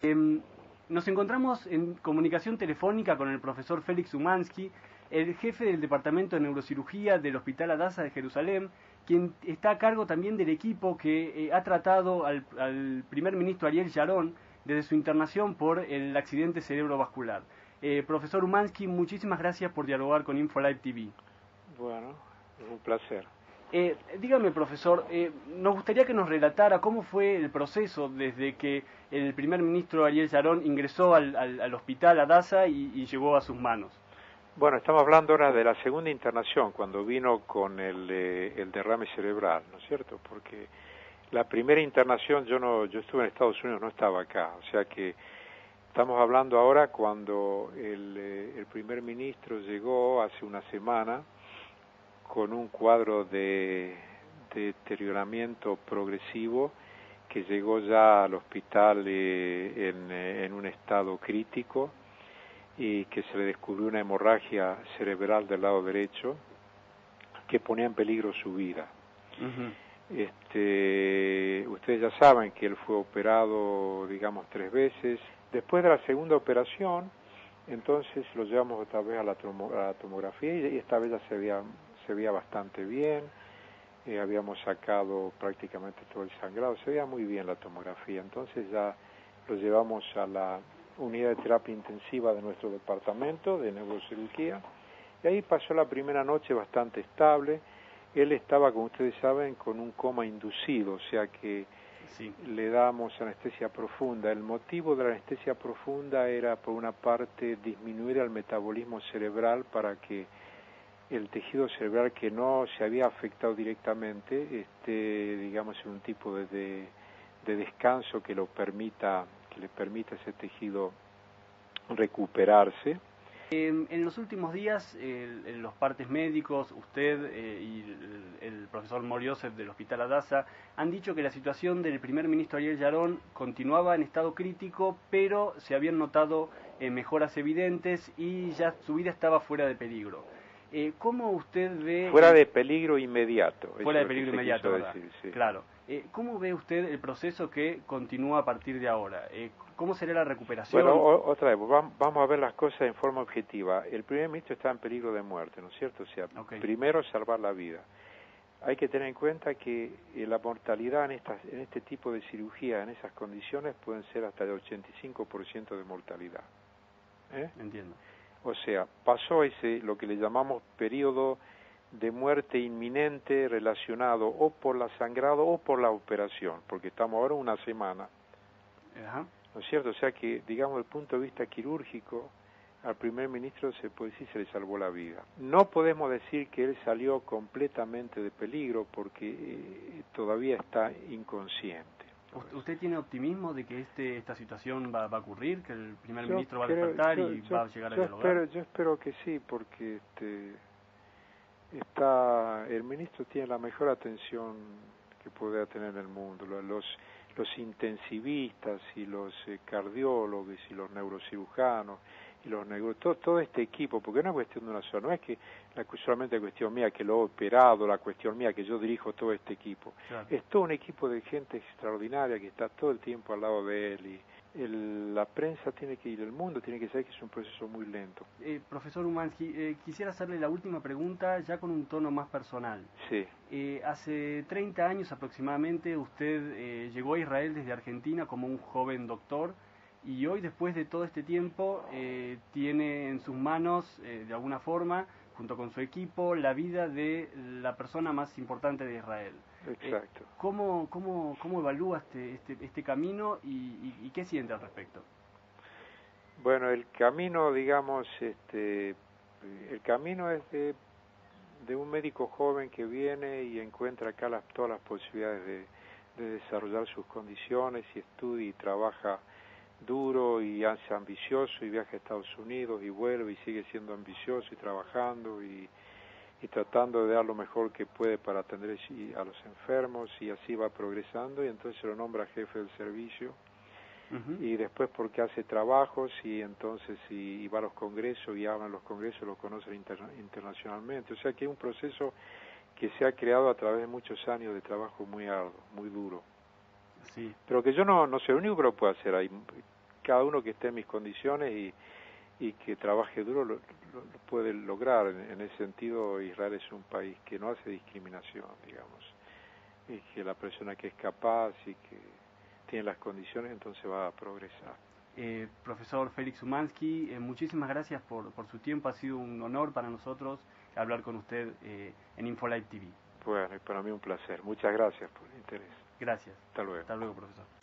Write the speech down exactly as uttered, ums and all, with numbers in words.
Eh, nos encontramos en comunicación telefónica con el profesor Félix Umansky, el jefe del Departamento de Neurocirugía del Hospital Hadassah de Jerusalén, quien está a cargo también del equipo que eh, ha tratado al, al primer ministro Ariel Sharon desde su internación por el accidente cerebrovascular. Eh, profesor Umansky, muchísimas gracias por dialogar con InfoLive T V. Bueno, es un placer. Eh, dígame, profesor, eh, nos gustaría que nos relatara cómo fue el proceso desde que el primer ministro Ariel Sharon ingresó al, al, al hospital Hadassah y, y llegó a sus manos. Bueno, estamos hablando ahora de la segunda internación, cuando vino con el, eh, el derrame cerebral, ¿no es cierto? Porque la primera internación, yo no, yo estuve en Estados Unidos, no estaba acá, o sea que estamos hablando ahora cuando el, eh, el primer ministro llegó hace una semana con un cuadro de, de deterioramiento progresivo que llegó ya al hospital eh, en, eh, en un estado crítico y que se le descubrió una hemorragia cerebral del lado derecho que ponía en peligro su vida. Uh-huh. Este, ustedes ya saben que él fue operado, digamos, tres veces. Después de la segunda operación, entonces lo llevamos otra vez a la, tomo, a la tomografía y esta vez ya se veía, se veía bastante bien. Eh, habíamos sacado prácticamente todo el sangrado, se veía muy bien la tomografía. Entonces ya lo llevamos a la unidad de terapia intensiva de nuestro departamento de neurocirugía y ahí pasó la primera noche bastante estable. Él estaba, como ustedes saben, con un coma inducido, o sea que sí, le damos anestesia profunda. El motivo de la anestesia profunda era, por una parte, disminuir el metabolismo cerebral para que el tejido cerebral que no se había afectado directamente esté, digamos, en un tipo de, de, de descanso que lo permita que le permita a ese tejido recuperarse. Eh, en los últimos días, eh, en los partes médicos, usted eh, y el, el profesor Mor-Yosef del Hospital Hadassah han dicho que la situación del primer ministro Ariel Sharon continuaba en estado crítico, pero se habían notado eh, mejoras evidentes y ya su vida estaba fuera de peligro. Eh, ¿Cómo usted ve... Fuera de peligro inmediato. Fuera de peligro inmediato, ¿verdad? Decir, sí. Claro. Eh, ¿Cómo ve usted el proceso que continúa a partir de ahora? Eh, ¿Cómo será la recuperación? Bueno, o, otra vez, vamos a ver las cosas en forma objetiva. El primer ministro está en peligro de muerte, ¿no es cierto? O sea, okay, primero salvar la vida. Hay que tener en cuenta que eh, la mortalidad en, estas, en este tipo de cirugía, en esas condiciones, pueden ser hasta de ochenta y cinco por ciento de mortalidad. ¿Eh? Entiendo. O sea, pasó ese, lo que le llamamos periodo de muerte inminente relacionado o por la sangrado o por la operación, porque estamos ahora una semana. Ajá. ¿No es cierto? O sea que, digamos, desde el punto de vista quirúrgico, al primer ministro se puede decir se le salvó la vida. No podemos decir que él salió completamente de peligro porque eh, todavía está inconsciente. ¿Usted tiene optimismo de que este esta situación va, va a ocurrir, que el primer yo ministro va creo, a despertar yo, y yo, va a llegar a yo dialogar? Espero, yo espero que sí, porque este, está el ministro tiene la mejor atención que pueda tener en el mundo. Los los intensivistas y los eh, cardiólogos y los neurocirujanos y los neuro, todo, todo este equipo, porque no es cuestión de una sola, no es que la, solamente la cuestión mía que lo he operado, la cuestión mía que yo dirijo todo este equipo, claro, es todo un equipo de gente extraordinaria que está todo el tiempo al lado de él y el, la prensa tiene que ir, el mundo tiene que saber que es un proceso muy lento. Eh, profesor Umansky, eh, quisiera hacerle la última pregunta ya con un tono más personal. Sí. Eh, hace treinta años aproximadamente usted eh, llegó a Israel desde Argentina como un joven doctor y hoy, después de todo este tiempo, eh, tiene en sus manos, eh, de alguna forma, junto con su equipo, la vida de la persona más importante de Israel. Exacto. Eh, ¿cómo, cómo, ¿Cómo evalúa este, este, este camino y, y, y qué siente al respecto? Bueno, el camino, digamos, este, el camino es de, de un médico joven que viene y encuentra acá las, todas las posibilidades de, de desarrollar sus condiciones y estudia y trabaja duro y hace ambicioso y viaja a Estados Unidos y vuelve y sigue siendo ambicioso y trabajando y, y tratando de dar lo mejor que puede para atender a los enfermos y así va progresando y entonces se lo nombra jefe del servicio. Uh-huh. Y después porque hace trabajos y entonces y, y va a los congresos y habla en los congresos, lo conocen interna, internacionalmente. O sea que es un proceso que se ha creado a través de muchos años de trabajo muy arduo, muy duro. Sí. Pero que yo no, no sé, lo único que lo puedo hacer ahí, cada uno que esté en mis condiciones y, y que trabaje duro lo, lo, lo puede lograr. En, en ese sentido, Israel es un país que no hace discriminación, digamos, y que la persona que es capaz y que tiene las condiciones, entonces va a progresar. Eh, profesor Félix Umansky, eh, muchísimas gracias por, por su tiempo, ha sido un honor para nosotros hablar con usted eh, en InfoLive T V. Bueno, y para mí un placer. Muchas gracias por el interés. Gracias. Hasta luego. Hasta luego, profesor.